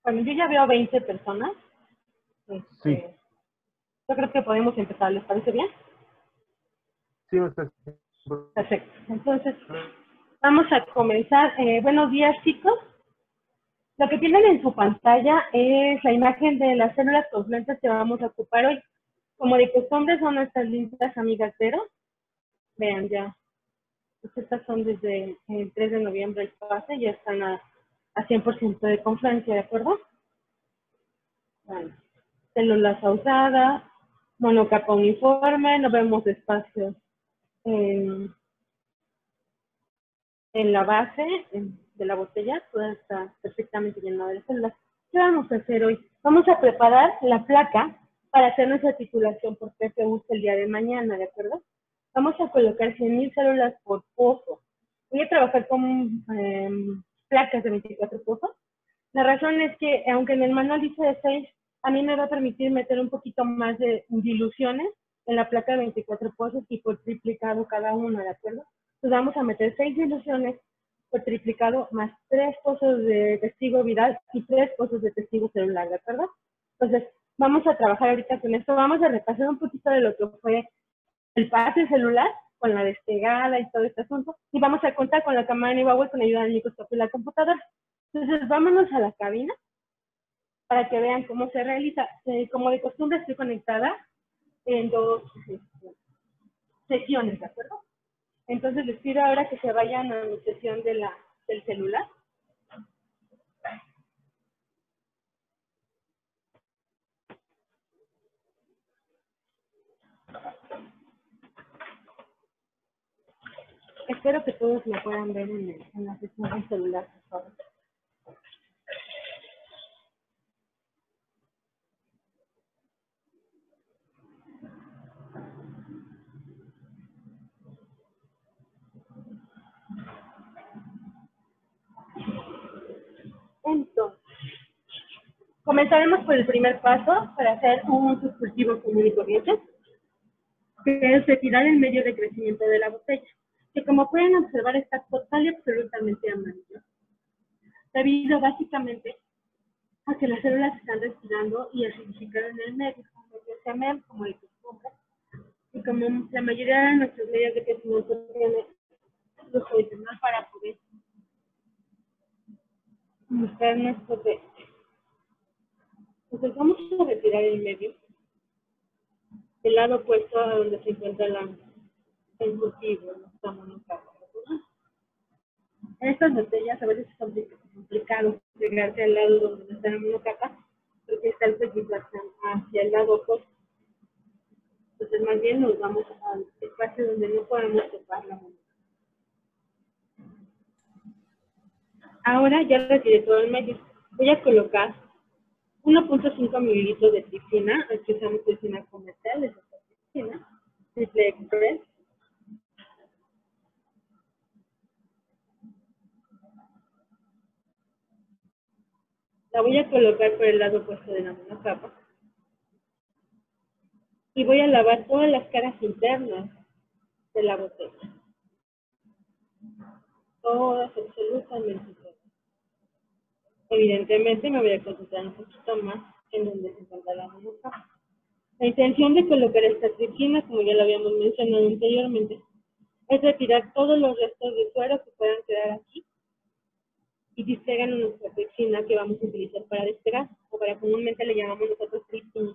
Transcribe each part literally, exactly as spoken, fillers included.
Bueno, yo ya veo veinte personas. Este, Sí. Yo creo que podemos empezar, ¿les parece bien? Sí, no sé. Perfecto. Entonces, vamos a comenzar. Eh, buenos días, chicos. Lo que tienen en su pantalla es la imagen de las células confluentes que vamos a ocupar hoy. Como de costumbre son nuestras lindas amigas cero. Vean ya. Estas son desde el tres de noviembre el pase, ya están a, a cien por ciento de confluencia, ¿de acuerdo? Bueno, células usadas, monocapa uniforme, no vemos espacios en, en la base en, de la botella, toda está perfectamente llena de células. ¿Qué vamos a hacer hoy? Vamos a preparar la placa para hacer nuestra titulación por P P U el día de mañana, ¿de acuerdo? Vamos a colocar cien mil células por pozo. Voy a trabajar con eh, placas de veinticuatro pozos. La razón es que, aunque en el manual dice de seis, a mí me va a permitir meter un poquito más de diluciones en la placa de veinticuatro pozos y por triplicado cada una, ¿de acuerdo? Entonces vamos a meter seis diluciones por triplicado más tres pozos de testigo viral y tres pozos de testigo celular, ¿de acuerdo? Entonces, vamos a trabajar ahorita con esto. Vamos a repasar un poquito de lo que fue el pase celular con la despegada y todo este asunto, y vamos a contar con la cámara de Neoway con ayuda del microscopio y la computadora. Entonces, vámonos a la cabina para que vean cómo se realiza. Eh, como de costumbre, estoy conectada en dos este, sesiones, ¿de acuerdo? Entonces, les pido ahora que se vayan a mi sesión de la, del celular. Espero que todos me puedan ver en, el, en la sesión del celular, por favor. Entonces, comenzaremos por el primer paso para hacer un subcultivo común y corriente, que es retirar el medio de crecimiento de la botella, que como pueden observar está total y absolutamente amarillo, debido básicamente a que las células están respirando y acidificaron en el medio, como el S M M, como el costumbre, y como la mayoría de nuestros medios de crecimiento tienen flujo adicional para poder buscar nuestro texto. Entonces vamos a retirar el medio, el lado opuesto a donde se encuentra la, el cultivo, ¿no? Estamos en casa, ¿no? En estas botellas a veces es complicado llegarse al lado donde está la monocapa, porque está el fermentación hacia el lado opuesto. Entonces, más bien nos vamos al espacio donde no podemos topar la monocapa. Ahora ya retiré todo el medio. Voy a colocar uno punto cinco mililitros de tripsina, aquí usamos tripsina comercial, es esta tripsina, triple express. La voy a colocar por el lado opuesto de la monocapa. Y voy a lavar todas las caras internas de la botella. Todas, absolutamente todas. Evidentemente me voy a concentrar un poquito más en donde se encuentra la monocapa. La intención de colocar esta tripsina, como ya lo habíamos mencionado anteriormente, es retirar todos los restos de suero que puedan quedar aquí y despegan nuestra tripsina que vamos a utilizar para despegar, o para comúnmente le llamamos nosotros tripsina.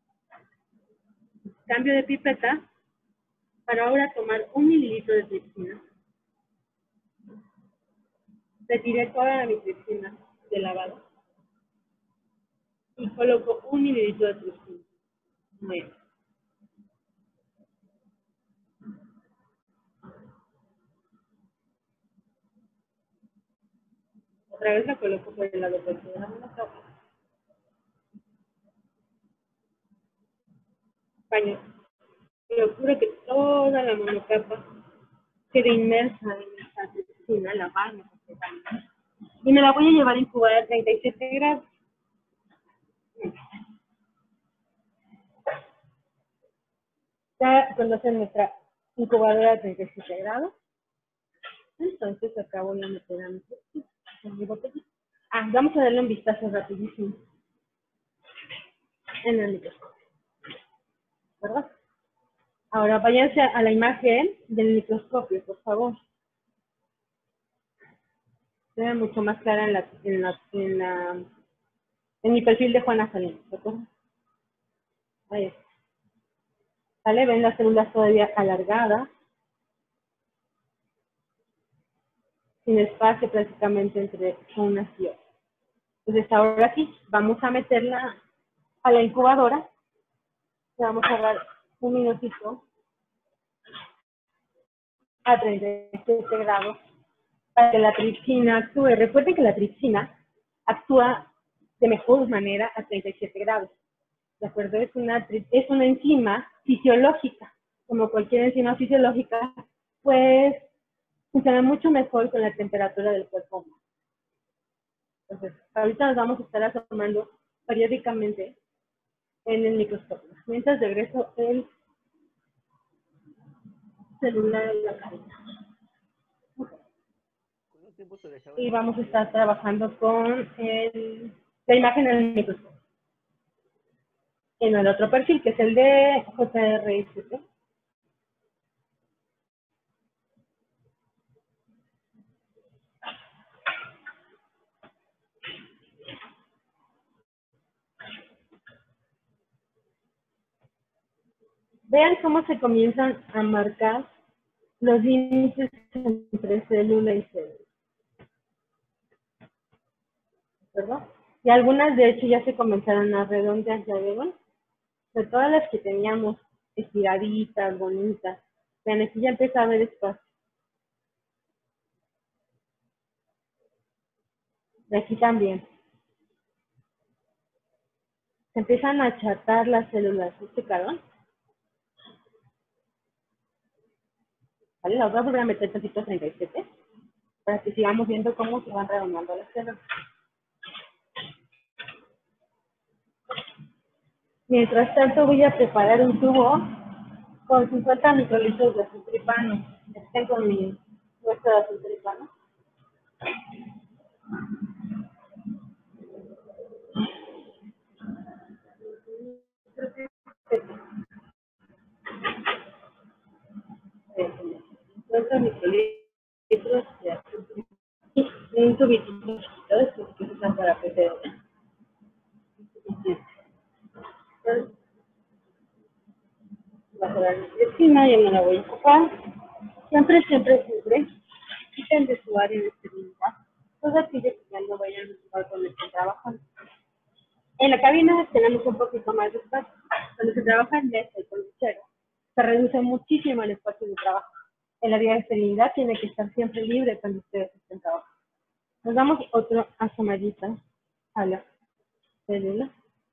Cambio de pipeta para ahora tomar un mililitro de tripsina. Retiré toda mi tripsina de lavado y coloco un mililitro de tripsina. Muy bien. Otra vez la coloco por el lado opuesto de la monocapa. Paño. Procuro que toda la monocapa quede inmersa en esta tripsina, la baño completamente. Y me la voy a llevar a incubar a treinta y siete grados. Ya conocen nuestra incubadora a treinta y siete grados. Entonces acá voy a meter a mi, a mi botellita. Ah, vamos a darle un vistazo rapidísimo en el microscopio, ¿verdad? Ahora váyanse a la imagen del microscopio, por favor. Se ve mucho más clara en, la, en, la, en, la, en mi perfil de Juana Salinas, ¿de acuerdo? Ahí está. ¿Vale? Ven las células todavía alargadas, sin espacio prácticamente entre unas y otras. Entonces ahora aquí vamos a meterla a la incubadora. Le vamos a dar un minutito a treinta y siete grados para que la tripsina actúe. Recuerden que la tripsina actúa de mejor manera a treinta y siete grados. ¿De acuerdo? Es una, es una enzima fisiológica. Como cualquier enzima fisiológica, pues funciona mucho mejor con la temperatura del cuerpo humano. Entonces, ahorita nos vamos a estar asomando periódicamente en el microscopio. Mientras regreso el celular en la cabeza. Y vamos a estar trabajando con el, la imagen del microscopio. En el otro perfil, que es el de J R S T. Vean cómo se comienzan a marcar los límites entre célula y célula. ¿Verdad? Y algunas de hecho ya se comenzaron a redondear, ¿ya vieron? De todas las que teníamos estiraditas, bonitas. Vean, aquí ya empieza a haber espacio. De aquí también. Se empiezan a achatar las células. ¿Se checaron? Vale, las voy a volver a meter tantito treinta y siete para que sigamos viendo cómo se van redondeando las células. Mientras tanto voy a preparar un tubo con cincuenta microlitros de azultripano. Tengo mi muestra de azultripano. cincuenta microlitros de azultripano. Y un tubito chiquito que se usan para P C R. Va a quedar mi encima, yo me la voy a ocupar. Siempre, siempre, siempre quiten de su área de esterilidad todo aquello que ya no vayan a ocupar con el que trabajan. En la cabina tenemos un poquito más de espacio. Cuando se trabaja en mesa y con luchero, se reduce muchísimo el espacio de trabajo. El área de esterilidad tiene que estar siempre libre cuando ustedes estén trabajando. Nos damos otro asomadita a la célula.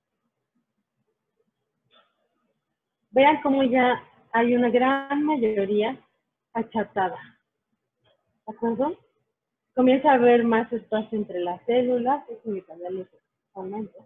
Vean cómo ya hay una gran mayoría achatada. ¿De acuerdo? Comienza a haber más espacio entre las células. Es mi canal aumenta.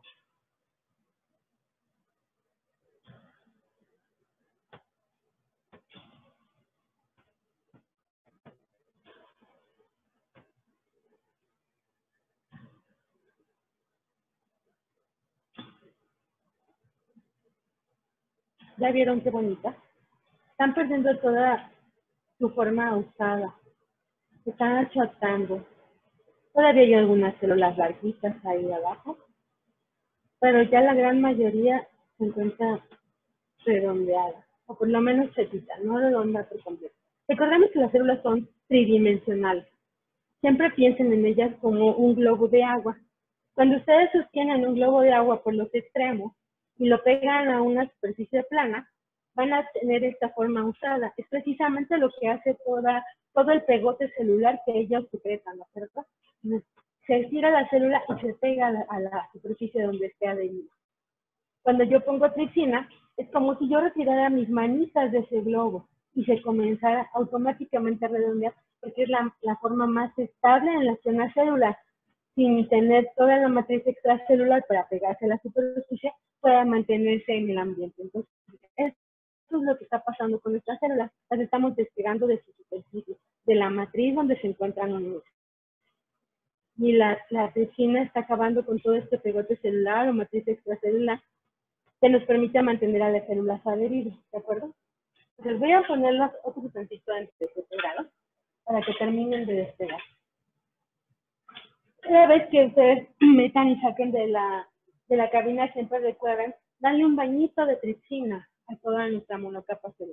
¿Ya vieron qué bonita? Están perdiendo toda su forma usada. Se están achatando. Todavía hay algunas células larguitas ahí abajo, pero ya la gran mayoría se encuentra redondeada, o por lo menos chetita, no redonda por completo. Recordemos que las células son tridimensionales. Siempre piensen en ellas como un globo de agua. Cuando ustedes sostienen un globo de agua por los extremos y lo pegan a una superficie plana, van a tener esta forma usada. Es precisamente lo que hace toda, todo el pegote celular que ellos secretan, ¿no es cierto? Se estira la célula y se pega a la, a la superficie donde esté adherida. Cuando yo pongo tripsina, es como si yo retirara mis manitas de ese globo y se comenzara automáticamente a redondear, porque es la, la forma más estable en la zona celular, sin tener toda la matriz extracelular para pegarse a la superficie, pueda mantenerse en el ambiente. Entonces, esto es lo que está pasando con nuestras células. Las estamos despegando de su superficie, de la matriz donde se encuentran unidas. y la, la tripsina está acabando con todo este pegote celular o matriz extracelular que nos permite mantener a las células adheridas, ¿de acuerdo? Entonces voy a ponerlas otro tantito antes de grados para que terminen de despegar. Cada vez que ustedes metan y saquen de la, de la cabina, siempre recuerden darle un bañito de tripsina a toda nuestra monocapa celular.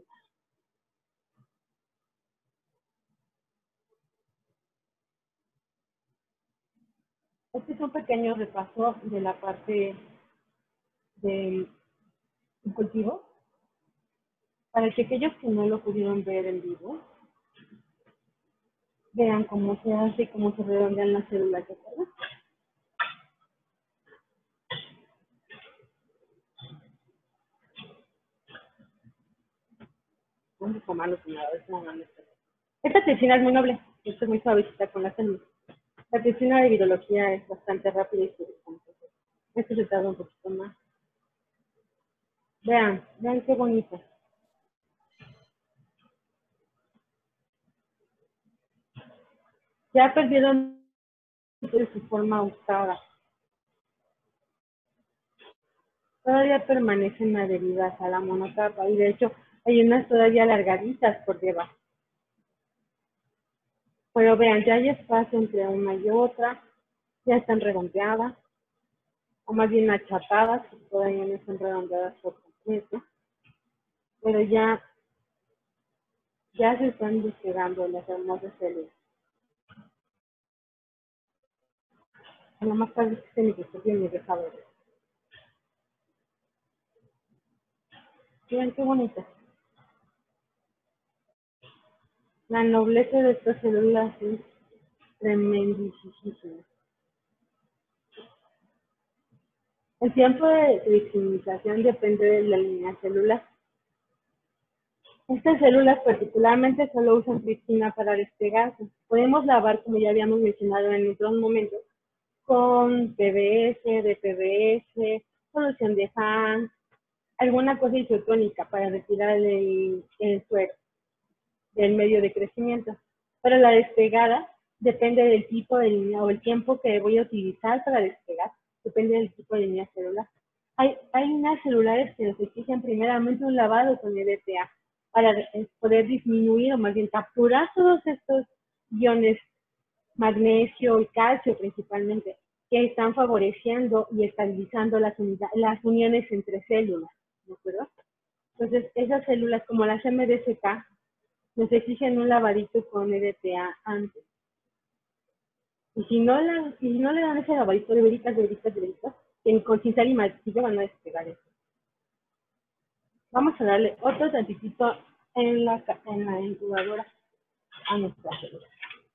Este es un pequeño repaso de la parte del cultivo. Para que aquellos que no lo pudieron ver en vivo, vean cómo se hace y cómo se redondean las células, ¿de acuerdo? Vamos a tomarlo primero, a ver cómo van a hacer. Esta tripsina es muy noble, esta es muy suavecita con las células. La tripsina de virología es bastante rápida y suavecita. Esto se tarda un poquito más. Vean, vean qué bonito. Ya perdieron su forma usada. Todavía permanecen adheridas a la monocapa y de hecho hay unas todavía alargaditas por debajo. Pero vean, ya hay espacio entre una y otra, ya están redondeadas, o más bien achatadas, que todavía no están redondeadas por completo, pero ya, ya se están despegando las hermosas células. A lo más tarde que se me gustaría mi dejador. Vean qué bonita. La nobleza de estas células es tremendísima. El tiempo de tripsinización depende de la línea celular. Estas células particularmente solo usan tripsina para despegarse. Podemos lavar, como ya habíamos mencionado en otros momentos, con P V S, D P V S, solución de Hahn, alguna cosa isotónica para retirar el, el suero del medio de crecimiento. Pero la despegada depende del tipo de línea o el tiempo que voy a utilizar para despegar, depende del tipo de línea celular. Hay, hay líneas celulares que nos exigen primeramente un lavado con E D T A para poder disminuir o más bien capturar todos estos iones, magnesio y calcio principalmente, que están favoreciendo y estabilizando las, unidades, las uniones entre células, ¿de acuerdo? Entonces, esas células como las M D C K nos exigen un lavadito con E D T A antes. Y si no, la, si no le dan ese lavadito de veritas, de veritas, de veritas, que con cincel y martillo van a despegar eso. Vamos a darle otro tantitito en la, en la incubadora a nuestra célula.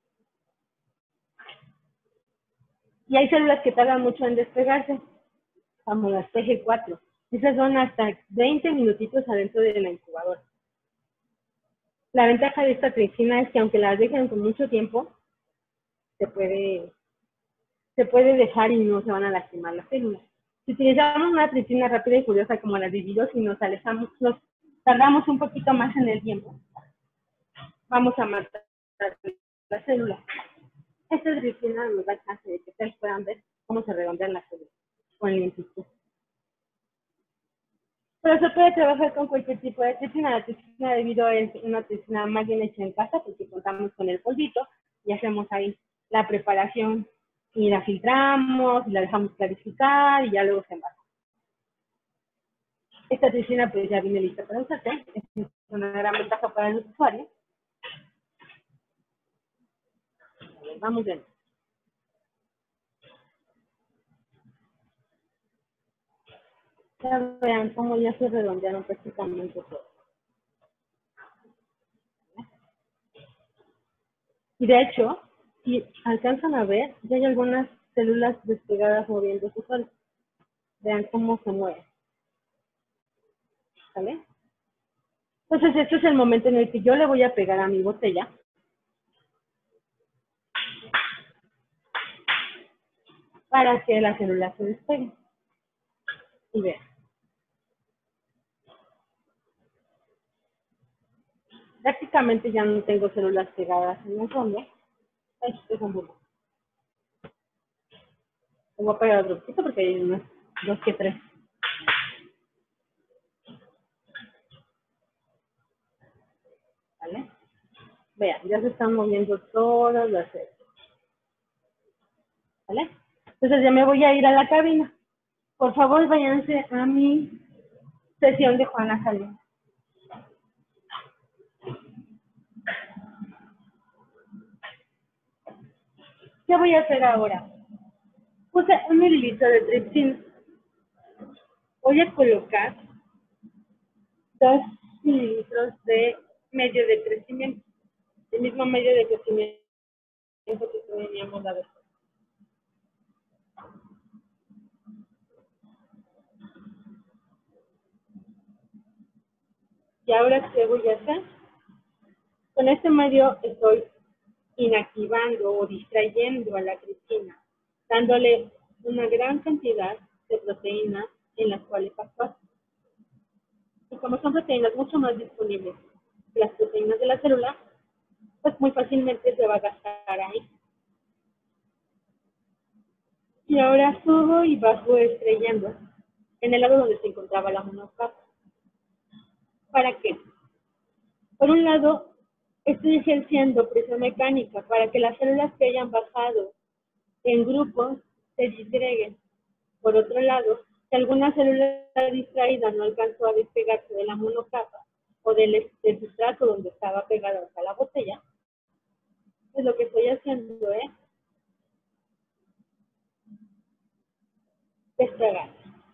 Y hay células que tardan mucho en despegarse, como las T G cuatro. Esas son hasta veinte minutitos adentro de la incubadora. La ventaja de esta tripsina es que aunque las dejen con mucho tiempo, se puede, se puede dejar y no se van a lastimar las células. Si utilizamos una tripsina rápida y curiosa como la de Viros y nos alejamos, nos tardamos un poquito más en el tiempo, vamos a matar las células. Esta tripsina nos da chance de que ustedes puedan ver cómo se redondean las células con lentitud. Pero se puede trabajar con cualquier tipo de tripsina. La tripsina de Viro es una tripsina más bien hecha en casa porque contamos con el polvito y hacemos ahí la preparación y la filtramos y la dejamos clarificar y ya luego se embarca. Esta tripsina pues ya viene lista para usarse, es una gran ventaja para los usuarios. A ver, vamos viendo. Ya vean cómo ya se redondearon prácticamente todo. Y de hecho, si alcanzan a ver, ya hay algunas células despegadas moviéndose solas. Vean cómo se mueve. ¿Vale? Entonces, este es el momento en el que yo le voy a pegar a mi botella. Para que la célula se despegue. Y vean. Prácticamente ya no tengo células pegadas en el fondo. Este es un bulbo. voy a pegar otro poquito porque hay unos dos que tres. ¿Vale? Vean, ya se están moviendo todas las células. ¿Vale? Entonces ya me voy a ir a la cabina. Por favor, váyanse a mi sesión de Juana Salinas. ¿Qué voy a hacer ahora? Puse un mililitro de tripsina. Voy a colocar dos mililitros de medio de crecimiento. El mismo medio de crecimiento que teníamos la vez. Y ahora, ¿qué voy a hacer? Con este medio estoy inactivando o distrayendo a la tripsina, dándole una gran cantidad de proteínas en las cuales actuar. Y como son proteínas mucho más disponibles que las proteínas de la célula, pues muy fácilmente se va a gastar ahí. Y ahora subo y bajo estrellando en el lado donde se encontraba la monocapa. ¿Para qué? Por un lado, estoy ejerciendo presión mecánica para que las células que hayan bajado en grupos se disgreguen. Por otro lado, si alguna célula distraída no alcanzó a despegarse de la monocapa o del, del sustrato donde estaba pegada hasta la botella, pues lo que estoy haciendo es despegar.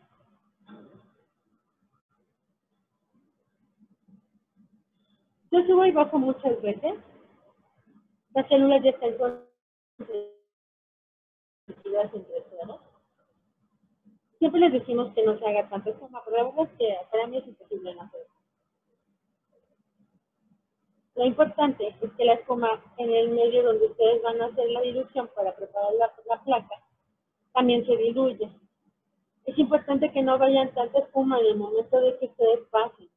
Yo subo y bajo muchas veces. Las células ya están concentradas entre todas. Siempre les decimos que no se haga tanto espuma, pero la verdad es que para mí es imposible no hacerlo. Lo importante es que la espuma en el medio donde ustedes van a hacer la dilución para preparar la, la placa también se diluye. Es importante que no vayan tanta espuma en el momento de que ustedes pasen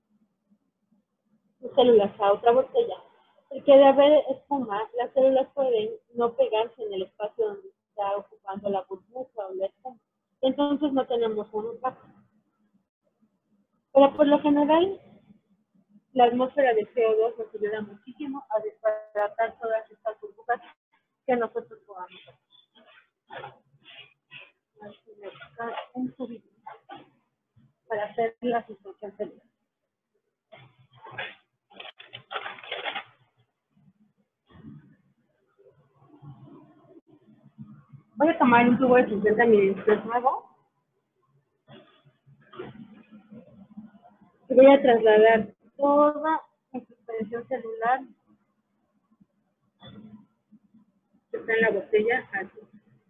sus células a otra botella, porque de haber espuma, las células pueden no pegarse en el espacio donde está ocupando la burbuja o la espuma. Entonces no tenemos un impacto. Pero por lo general, la atmósfera de C O dos nos ayuda muchísimo a desbaratar todas estas burbujas que nosotros podamos hacer. Un tubito para hacer la suspensión celular. Voy a tomar un tubo de cincuenta mililitros nuevo y voy a trasladar toda la suspensión celular que está en la botella aquí.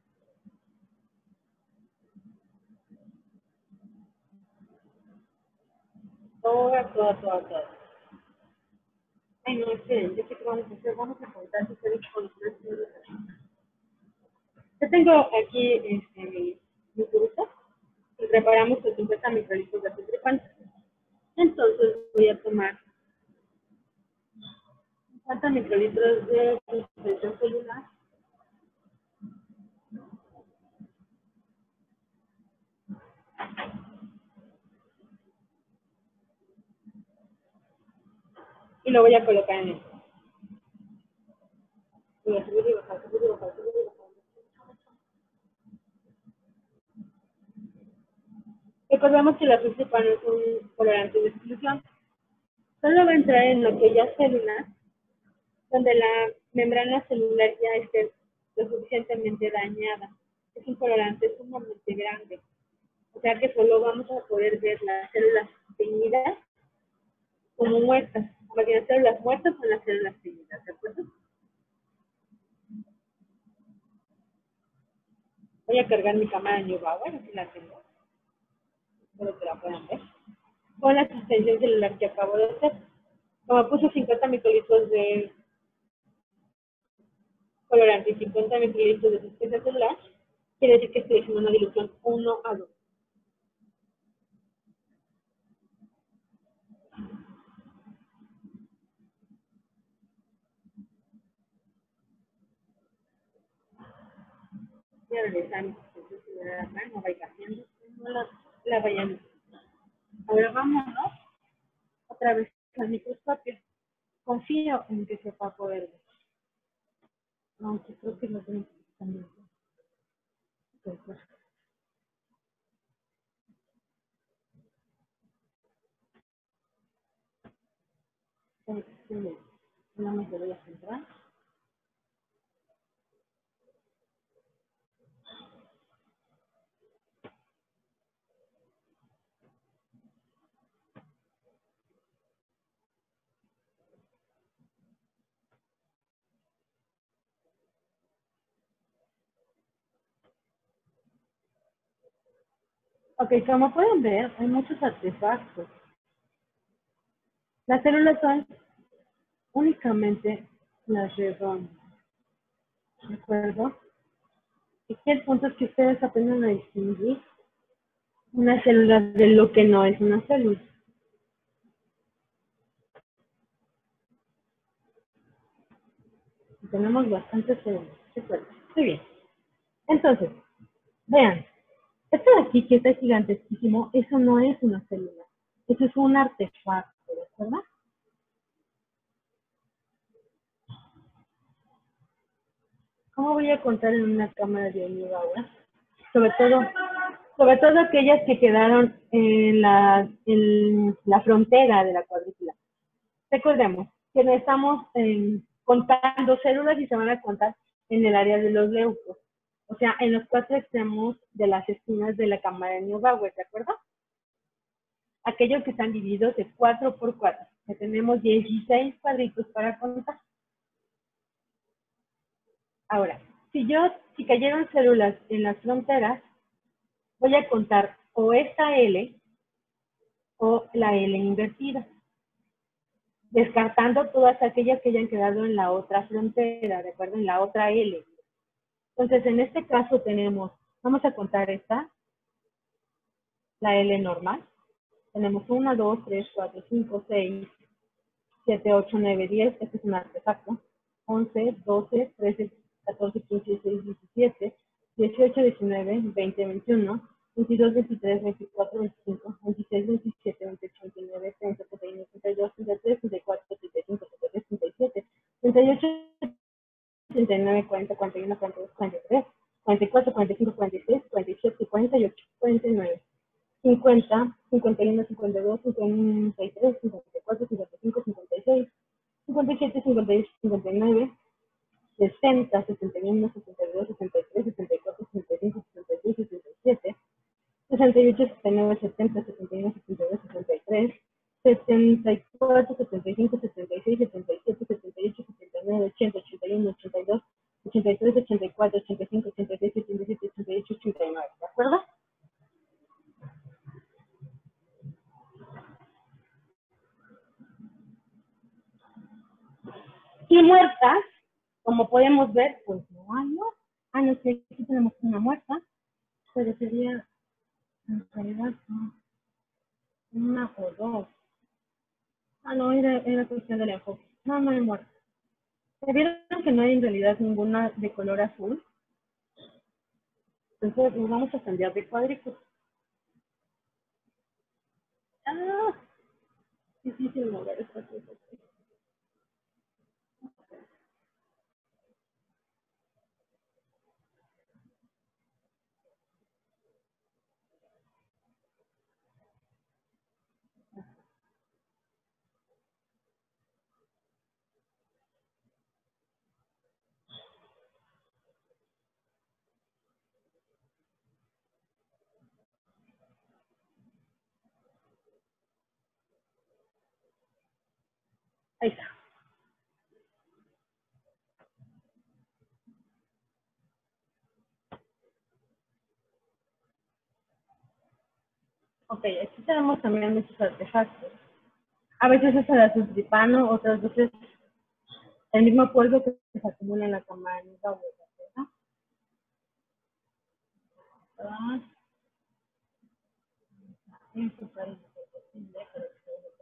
Toda, toda, toda, toda. Ay, no, esperen, yo sé que vamos a hacer, vamos a contar si ustedes con tres células. Yo tengo aquí este, mi, mi tubito y preparamos los cincuenta microlitros de azúcar. Entonces voy a tomar cincuenta microlitros de suspensión celular. Y lo voy a colocar en esto. Voy a subir y bajar, subir y bajar, subir y bajar. Recordemos que la fluxipano es un colorante de exclusión. Solo va a entrar en aquellas células donde la membrana celular ya esté lo suficientemente dañada. Es un colorante sumamente grande. O sea que solo vamos a poder ver las células teñidas como muertas. Porque las células muertas son las células teñidas, ¿de acuerdo? Voy a cargar mi cámara en Neubauer, aquí la tengo. Espero que la puedan ver. Con la suspensión celular que acabo de hacer. Como puse cincuenta microlitros de colorante y cincuenta microlitros de suspensión celular, quiere decir que estoy haciendo una dilución uno a dos. Ya regresamos. no vaya haciendo, no la, la vayan. Ahora vámonos otra vez al microscopio. Confío en que se va a poder ver. Aunque creo que lo tengo también. No me voy a centrar. Ok, como pueden ver, hay muchos artefactos. Las células son únicamente las redondas. ¿De acuerdo? Y aquí el punto es que ustedes aprendan a distinguir una célula de lo que no es una célula. Tenemos bastantes células. ¿De acuerdo? Muy bien. Entonces, vean. Esto de aquí que está gigantísimo, eso no es una célula. Eso es un artefacto, ¿de acuerdo? ¿Cómo voy a contar en una cámara de Neubauer? Sobre todo, sobre todo aquellas que quedaron en la, en la frontera de la cuadrícula. Recordemos que no estamos eh, contando células y se van a contar en el área de los leucos. O sea, en los cuatro extremos de las esquinas de la cámara de Neubauer, ¿de acuerdo? Aquellos que están divididos de cuatro por cuatro. Que tenemos dieciséis cuadritos para contar. Ahora, si yo, si cayeron células en las fronteras, voy a contar o esta L o la L invertida, descartando todas aquellas que hayan quedado en la otra frontera, ¿de acuerdo? En la otra L. Entonces, en este caso tenemos, vamos a contar esta, la L normal. Tenemos uno, dos, tres, cuatro, cinco, seis, siete, ocho, nueve, diez. Este es un artefacto. once, doce, trece, catorce, quince, dieciséis, diecisiete, dieciocho, diecinueve, veinte, veintiuno, veintidós, veintitrés, veinticuatro, veinticinco, veintiséis, veintisiete, veintiocho, veintinueve, treinta, treinta y uno, treinta y dos, treinta y tres, treinta y cuatro, treinta y cinco, treinta y seis, treinta y siete, treinta y ocho, treinta y nueve, cuarenta, cuarenta y uno, cuarenta y dos, cuarenta y tres, cuarenta y cuatro, cuarenta y cinco, cuarenta y seis, cuarenta y siete, cuarenta y ocho, cuarenta y nueve, cincuenta, cincuenta y uno, cincuenta y dos, cincuenta y tres, cincuenta y cuatro, cincuenta y cinco, cincuenta y seis, cincuenta y siete, cincuenta y ocho, cincuenta y nueve, sesenta, sesenta y uno, sesenta y dos, sesenta y tres, sesenta y cuatro, sesenta y cinco, sesenta y seis, sesenta y siete, sesenta y ocho, sesenta y nueve, setenta, setenta y uno, setenta y dos, setenta y tres, setenta y cuatro, setenta y cinco, setenta y seis, setenta y siete, setenta y ocho, setenta y nueve, ochenta, ochenta y uno, ochenta y dos, ochenta y tres, ochenta y cuatro, ochenta y cinco, ochenta y seis, setenta y siete, ochenta y ocho, ochenta y nueve, ¿de acuerdo? Y muertas, como podemos ver, pues no hay, ¿no? Ah, no sé, aquí tenemos una muerta, pero sería, en realidad, no, una o dos. Ah, no, era, era cuestión del enfoque. No, no hay muerta. ¿Se vieron que no hay en realidad ninguna de color azul? Entonces nos vamos a cambiar de cuadrícula. Ah, difícil mover esta cosa. Ahí está. Ok, aquí tenemos también muchos artefactos. A veces es el azul tripano, otras veces el mismo polvo que se acumula en la cámara de Neubauer, ¿verdad? Ah,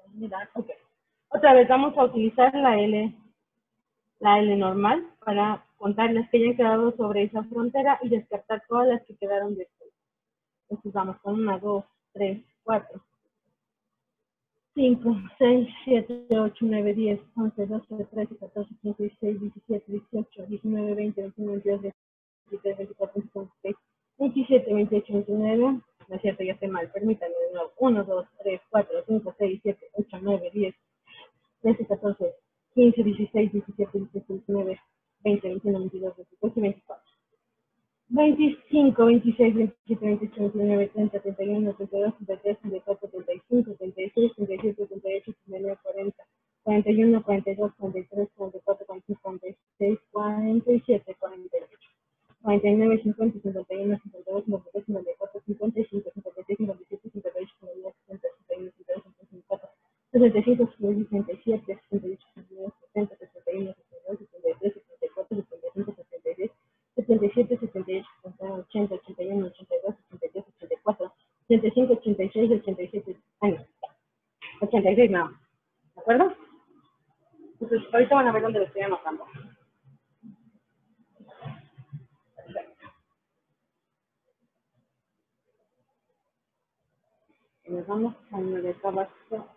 ok. Otra vez vamos a utilizar la L, la L normal para contar las que hayan quedado sobre esa frontera y descartar todas las que quedaron después. Entonces vamos con una, dos, tres, cuatro, cinco, seis, siete, ocho, nueve, diez, once, doce, trece, catorce, quince, dieciséis, diecisiete, dieciocho, diecinueve, veinte, veintiuno, veintidós, veintitrés, veinticuatro, veinticinco, veintisiete, veintiocho, veintinueve. No es cierto, ya estoy mal, permítanme de nuevo. uno, dos, tres, cuatro, cinco, seis, siete, ocho, nueve, diez, trece, catorce, quince, dieciséis, diecisiete, dieciocho, diecinueve, veinte, veintiuno, veintidós, veintitrés y veinticuatro. veinticinco, veintiséis, veintisiete, veintiocho, veintinueve, treinta, treinta y uno, treinta y dos, treinta y tres, treinta y cuatro, treinta y cinco, treinta y seis, treinta y siete, treinta y ocho, treinta y nueve, cuarenta, cuarenta y uno, cuarenta y dos, cuarenta y tres, cuarenta y cuatro, cuarenta y cinco, cuarenta y seis, cuarenta y siete, cuarenta y ocho, cuarenta y nueve, cincuenta, cincuenta y uno, cincuenta y dos, cincuenta y tres, cincuenta y cuatro, cincuenta y cinco, cincuenta y seis, cincuenta y siete, cincuenta y ocho, cincuenta y nueve, sesenta, sesenta y uno, sesenta y dos, sesenta y cuatro, sesenta y cinco, sesenta y siete, sesenta y ocho, sesenta y nueve, setenta, setenta y uno, setenta y dos, setenta y tres, setenta y cuatro, setenta y cinco, setenta y seis, setenta y siete, setenta y ocho, setenta y nueve, ochenta, ochenta y uno, ochenta y dos, ochenta y tres, ochenta y cuatro, ochenta y cinco, ochenta y seis, ochenta y siete, años. ochenta y seis nada más. ¿De acuerdo? Entonces, ahorita van a ver dónde lo estoy anotando. Perfecto. Y nos vamos a nueve Tabasco.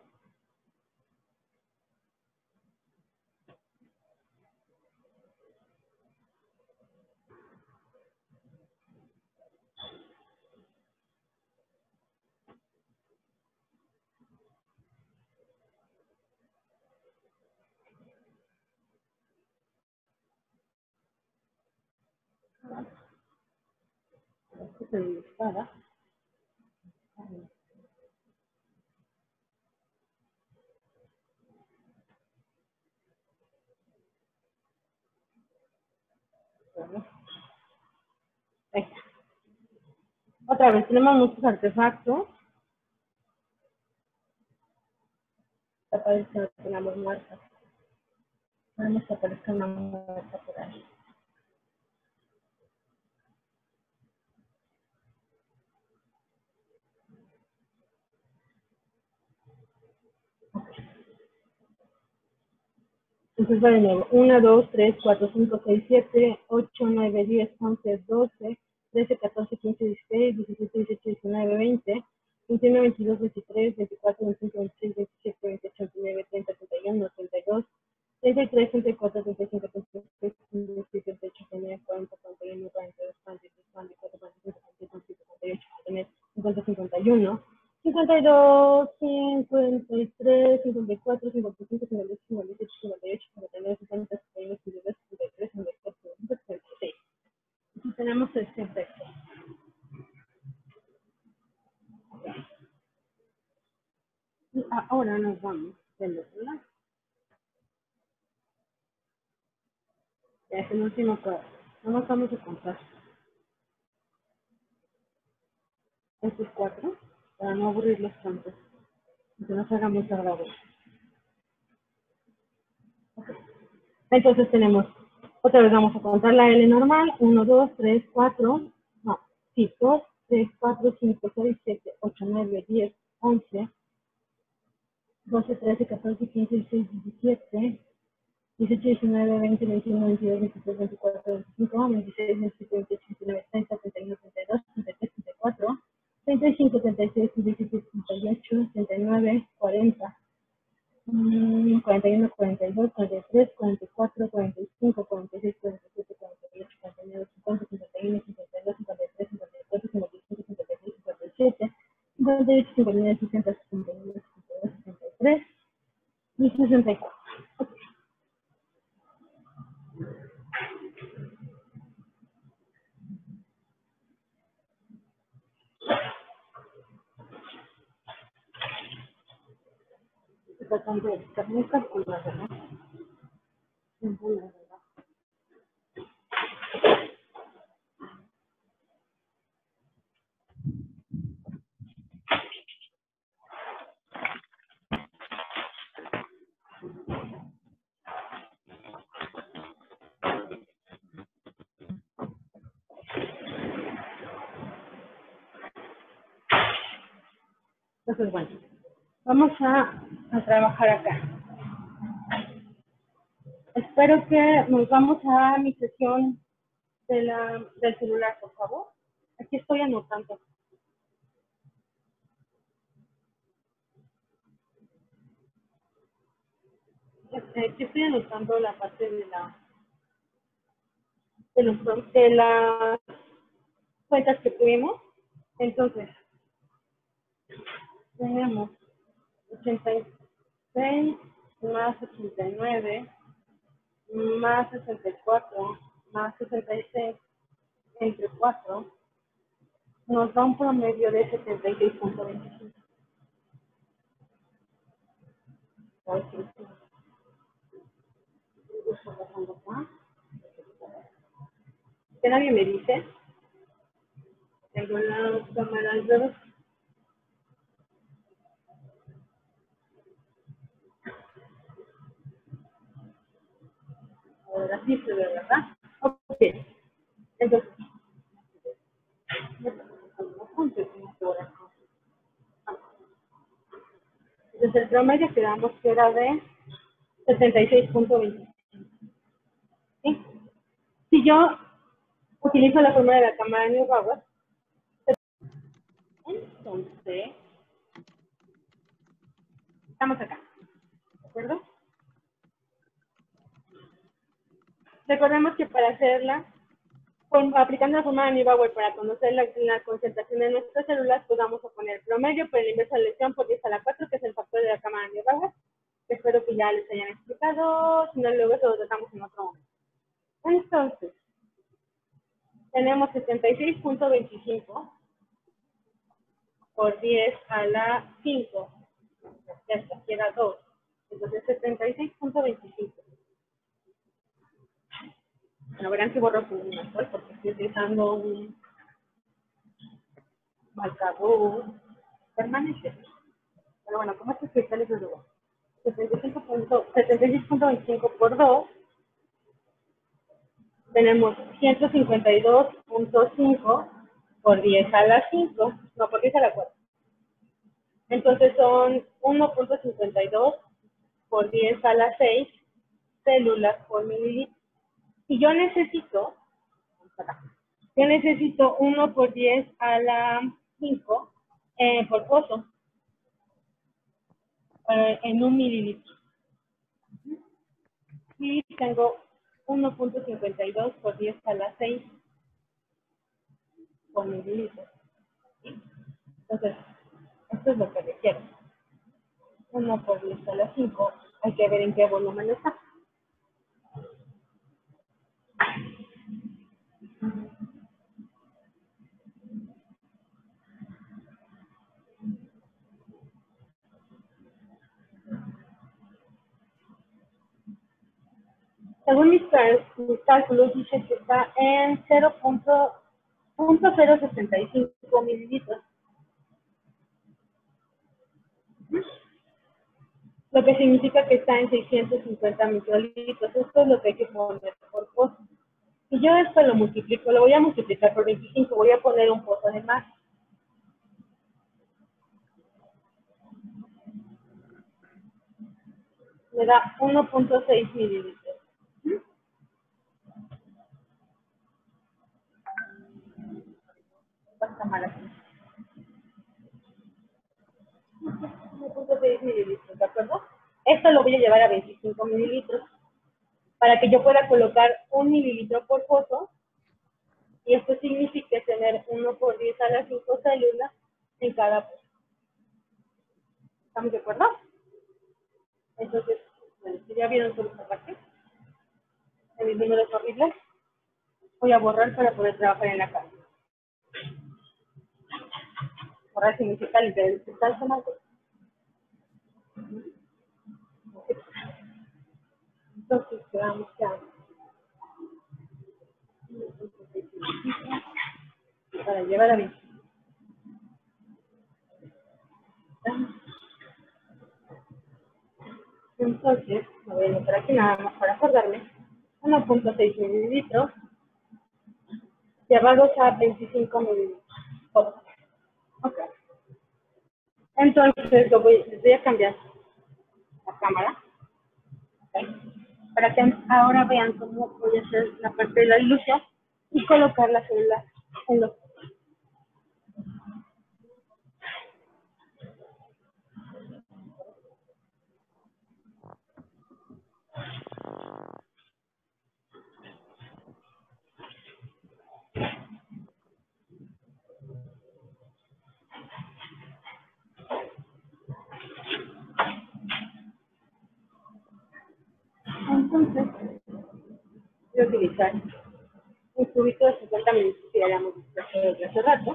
Esto es mi espada. Ahí está. Otra vez, tenemos muchos artefactos. Aparece que no tenemos muertas. Vamos que aparezca una muerta por ahí. Entonces va de nuevo. uno, dos, tres, cuatro, cinco, seis, siete, ocho, nueve, diez, once, doce, trece, catorce, quince, dieciséis, diecisiete, dieciocho, diecinueve, veinte, veintiuno, veintidós, veintitrés, veinticuatro, veinticinco, veintiséis, veintisiete, veintiocho, veintinueve, treinta, treinta y uno, treinta y dos, treinta y tres, treinta y cuatro, treinta y cinco, treinta y seis, treinta y siete, treinta y ocho, treinta y nueve, cuarenta, cuarenta y uno, cuarenta y dos, cuarenta y tres, cuarenta y cuatro, cuarenta y cinco, cuarenta y seis, cuarenta y ocho, cuarenta y nueve, cincuenta, cincuenta y uno, cincuenta y dos, cincuenta y tres, cincuenta y cuatro, cincuenta y cinco, cincuenta y seis, cincuenta y siete, cincuenta y ocho, cincuenta y nueve, cincuenta, sesenta y uno, sesenta y dos, sesenta y tres, sesenta y cuatro, sesenta y seis. Aquí tenemos este efecto. Y ahora nos vamos del otro lado. Ya es el último cuadro. No nos vamos a contar estos cuatro para no aburrirlos tanto. Que no se haga muy tardado. Okay. Entonces tenemos, otra vez vamos a contar la L normal, uno, dos, tres, cuatro, no, sí, dos, tres, cuatro, cinco, seis, siete, ocho, nueve, diez, once, doce, trece, catorce, quince, dieciséis, diecisiete, dieciocho, diecinueve, veinte, veintiuno, veintidós, veintitrés, veinticuatro, veinticinco, veintiséis, veintisiete, veintiocho, veintinueve, treinta, treinta y uno, treinta y dos, treinta y tres, treinta y cuatro, treinta y cinco, treinta y seis, treinta y siete, treinta y ocho, treinta y nueve, cuarenta, cuarenta y uno, cuarenta y dos, cuarenta y tres, cuarenta y cuatro, cuarenta y cinco, cuarenta y seis, cuarenta y siete, cuarenta y ocho, cuarenta y nueve, cincuenta, cincuenta y uno, cincuenta y dos, cincuenta y tres, cincuenta y cuatro, cincuenta y cinco, cincuenta y seis, cincuenta y siete, cincuenta y ocho, cincuenta y nueve, sesenta, sesenta y uno, sesenta y dos, sesenta y tres y sesenta y cuatro. Tratando de estar muy calculada, ¿no? Siempre la verdad. Entonces, bueno, vamos a, a trabajar acá. Esta espero que nos vamos a mi sesión de la, del celular, por favor. Aquí estoy anotando. Aquí estoy anotando la parte de la de, los, de las cuentas que tuvimos. Entonces, tenemos ochenta y seis más ochenta y nueve más sesenta y cuatro más sesenta y seis entre cuatro nos da un promedio de setenta y seis punto veinticinco. ¿Que nadie me dice? Tengo las cámaras de dos. Ahora sí se ve, ¿verdad? Ok. Entonces, entonces el promedio quedamos que era de setenta y seis punto veinticinco. ¿Sí? Si yo utilizo la fórmula de la cámara de Neubauer, entonces, estamos acá, ¿de acuerdo? Recordemos que para hacerla, aplicando la fórmula de Neubauer para conocer la, la concentración de nuestras células, pues vamos a poner promedio por el inverso de la lesión por diez a la cuatro, que es el factor de la cámara de Neubauer. Espero que ya les hayan explicado, si no, luego eso lo tratamos en otro momento. Entonces, tenemos setenta y seis punto veinticinco por diez a la cinco, que hasta aquí era dos. Entonces, setenta y seis punto veinticinco. Bueno, verán que borro un marcador porque estoy utilizando un marcador permanente. Pero bueno, como estos cristales es luego. setenta y seis punto veinticinco por dos, tenemos ciento cincuenta y dos punto cinco por diez a la cinco, no, por diez a la cuatro. Entonces son uno punto cincuenta y dos por diez a la seis células por mililitro. Y yo necesito, yo necesito uno por diez a la cinco eh, por pozo eh, en un mililitro. Y tengo uno punto cincuenta y dos por diez a la seis por mililitro. Entonces, esto es lo que requiero. uno por diez a la cinco, hay que ver en qué volumen está. Según mis, mis cálculos, dice que está en cero punto cero sesenta y cinco mililitros. Lo que significa que está en seiscientos cincuenta microlitros. Esto es lo que hay que poner por pozo. Si yo esto lo multiplico, lo voy a multiplicar por veinticinco, voy a poner un pozo de más. Me da uno punto seis mililitros. Basta mal aquí. uno punto seis mililitros, ¿de acuerdo? Esto lo voy a llevar a veinticinco mililitros para que yo pueda colocar un mililitro por pozo, y esto significa tener uno por diez a las cinco células en cada pozo. ¿Estamos de acuerdo? Entonces, bueno, si ya vieron toda esta parte, en mis números horribles, voy a borrar para poder trabajar en la casa. Borrar significa limpiar el cristal sonante. Entonces, quedamos ya para llevar a mí. Entonces, me voy a anotar aquí nada más para acordarme. uno punto seis mililitros llevados a veinticinco mililitros. Oh. Ok. Entonces, lo voy, les voy a cambiar la cámara. Okay. para que ahora vean cómo voy a hacer la parte de la ilusión y colocar la célula en los. Entonces, voy a utilizar un cubito de cincuenta mililitros que ya habíamos visto hace rato.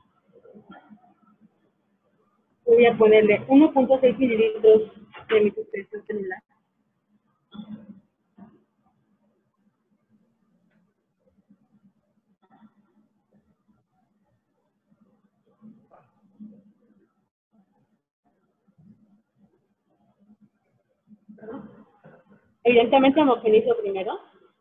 Voy a ponerle uno punto seis mililitros de mi suspensión celular. Evidentemente homogenizo primero.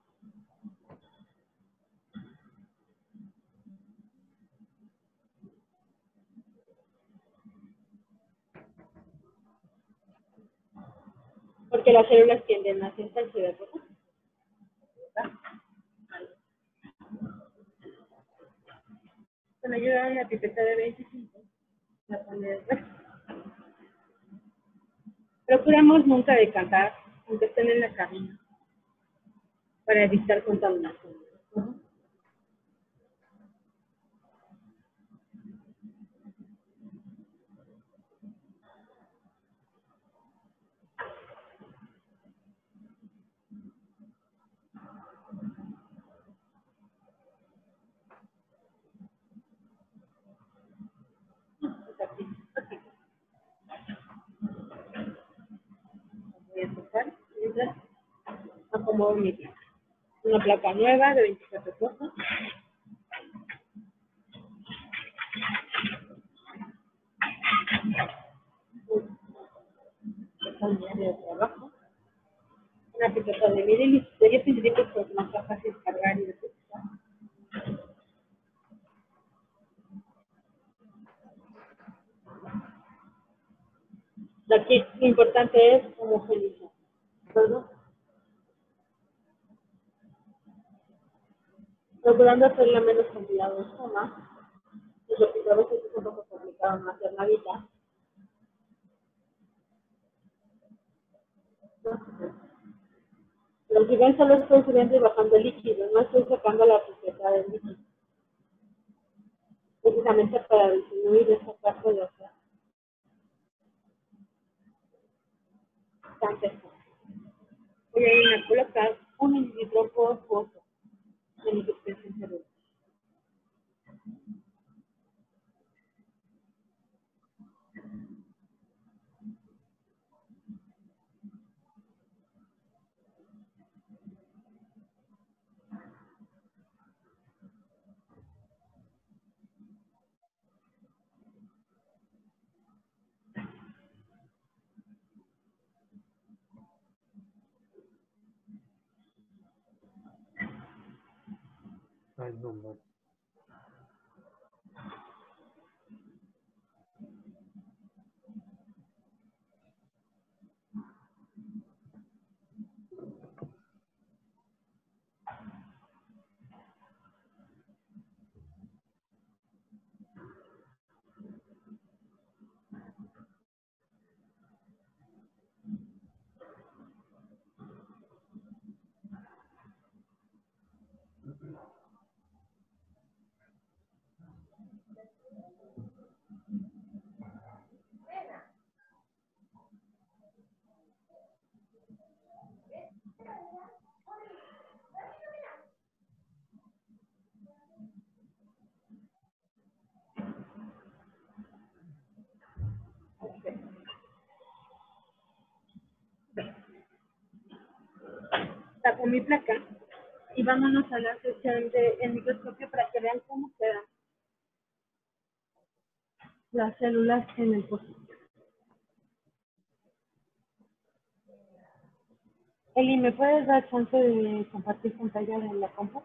Porque las células tienden a sentarse, ¿verdad? Con ayuda de la pipeta de veinticinco, la poner. Procuramos nunca decantar, aunque estén en la cabina, para evitar contaminación. Uh-huh. Aquí. Aquí. Voy a tocar mientras acomodo mi placa. Una placa nueva de veinticuatro fotos. De trabajo. Una pipeta de mililitros, de diez mililitros, porque más fácil cargar y depositar. Aquí lo importante es homogeneizar. ¿Todo? Procurando hacer la menos cantidad de suma, y lo que a veces es un poco complicado no hacer la vida. Pero si ven, solo estoy subiendo y bajando el líquido, no estoy sacando la pipeta del líquido. Precisamente para disminuir esa parte de acá. Voy a ir a colocar un mililitro por foto de mi suspensión celular. Ay, no, no. Tapo mi placa y vámonos a la sección del microscopio para que vean cómo quedan las células en el pozo. Eli, ¿me puedes dar chance de compartir pantalla en la compu?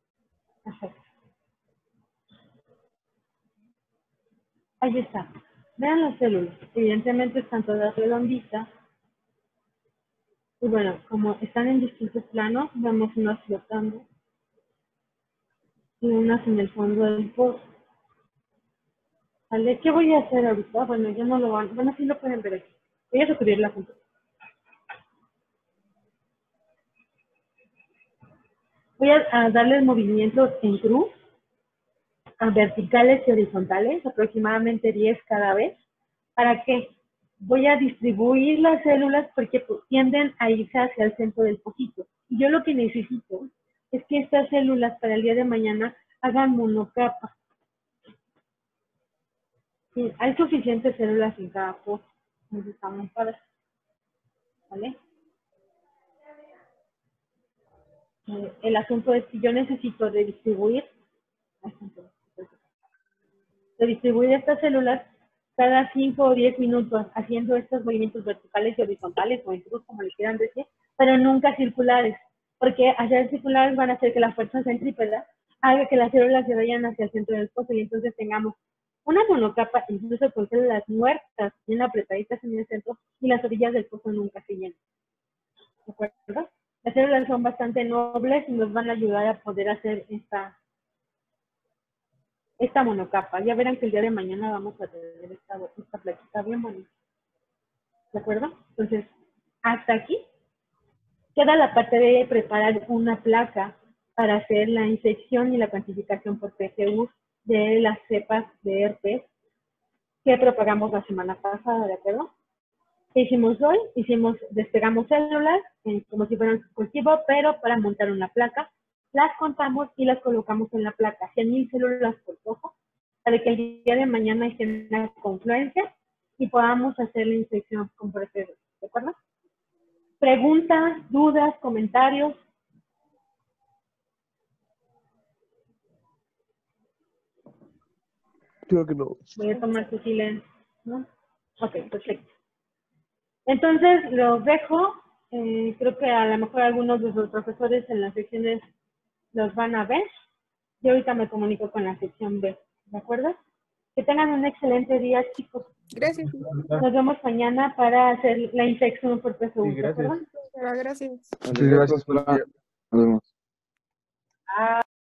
Perfecto. Ahí está. Vean las células. Evidentemente están todas redonditas. Y bueno, como están en distintos planos, vemos unas flotando y unas en el fondo del pozo. ¿Vale? ¿Qué voy a hacer ahorita? Bueno, ya no lo van, bueno, sí lo pueden ver aquí. Voy a subir la foto. Voy a, a darles movimientos en cruz, a verticales y horizontales, aproximadamente diez cada vez. ¿Para qué? Voy a distribuir las células porque pues, tienden a irse hacia el centro del pocito. Y yo lo que necesito es que estas células para el día de mañana hagan monocapa. Sí, hay suficientes células en cada pozo. Necesitamos para, ¿vale? Eh, el asunto es que yo necesito redistribuir, redistribuir estas células cada cinco o diez minutos, haciendo estos movimientos verticales y horizontales, o en cruz, como le quieran decir, pero nunca circulares, porque hacer circulares van a hacer que la fuerza centrípeta haga que las células se vayan hacia el centro del pozo y entonces tengamos una monocapa, incluso con células muertas, bien apretaditas en el centro, y las orillas del pozo nunca se llenan. ¿De acuerdo? Las células son bastante nobles y nos van a ayudar a poder hacer esta, esta monocapa. Ya verán que el día de mañana vamos a tener esta, esta plaquita bien bonita. ¿De acuerdo? Entonces, hasta aquí queda la parte de preparar una placa para hacer la infección y la cuantificación por P G U de las cepas de herpes que propagamos la semana pasada, ¿de acuerdo? ¿Qué hicimos hoy? Hicimos, despegamos células eh, como si fueran un cultivo, pero para montar una placa, las contamos y las colocamos en la placa, cien mil células por poco, para que el día de mañana estén en confluencia y podamos hacer la infección con P G U, ¿de acuerdo? Preguntas, dudas, comentarios. Creo que no. Voy a tomar tu silencio, ¿no? Ok, perfecto. Entonces, los dejo. Eh, creo que a lo mejor algunos de los profesores en las secciones los van a ver. Yo ahorita me comunico con la sección B, ¿de acuerdo? Que tengan un excelente día, chicos. Gracias. Nos vemos mañana para hacer la infección por P G U, Sí, ¿de gracias. acuerdo? Gracias. Sí, gracias. Nos vemos. Ah.